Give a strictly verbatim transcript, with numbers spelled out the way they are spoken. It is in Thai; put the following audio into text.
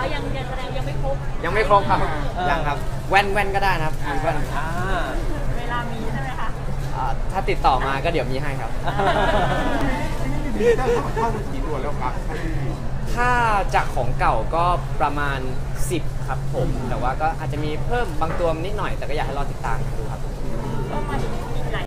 ยังยังแสดงยังไม่ครบยังไม่ครบครับยังครับแว่นแว่นก็ได้นะครับมีแว่นอ่าเวลามีใช่ไหมคะอ่าถ้าติดต่อมาก็เดี๋ยวมีให้ครับมีเตอร์เข้ามากี่ตัวแล้วครับถ้าจากของเก่าก็ประมาณสิบครับผมแต่ว่าก็อาจจะมีเพิ่มบางตัวนิดหน่อยแต่ก็อยากให้รอติดตามกันดูครับก็มาถึง